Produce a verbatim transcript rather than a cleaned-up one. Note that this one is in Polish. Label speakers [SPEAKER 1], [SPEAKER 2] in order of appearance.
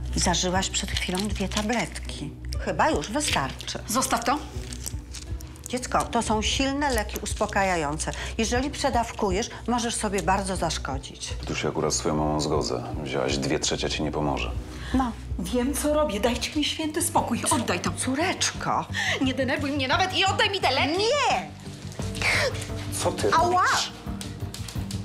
[SPEAKER 1] Zażyłaś przed chwilą dwie tabletki. Chyba już wystarczy.
[SPEAKER 2] Zostaw to.
[SPEAKER 1] Dziecko, to są silne leki uspokajające. Jeżeli przedawkujesz, możesz sobie bardzo zaszkodzić.
[SPEAKER 3] Tu się akurat z twoją mamą zgodzę. Wzięłaś dwie trzecie, ci nie pomoże.
[SPEAKER 1] No,
[SPEAKER 2] Wiem, co robię. Dajcie mi święty spokój. Oddaj to.
[SPEAKER 1] córeczko.
[SPEAKER 2] Nie denerwuj mnie nawet i oddaj mi te leki.
[SPEAKER 1] Nie!
[SPEAKER 3] Co ty
[SPEAKER 1] Ała!
[SPEAKER 3] robisz?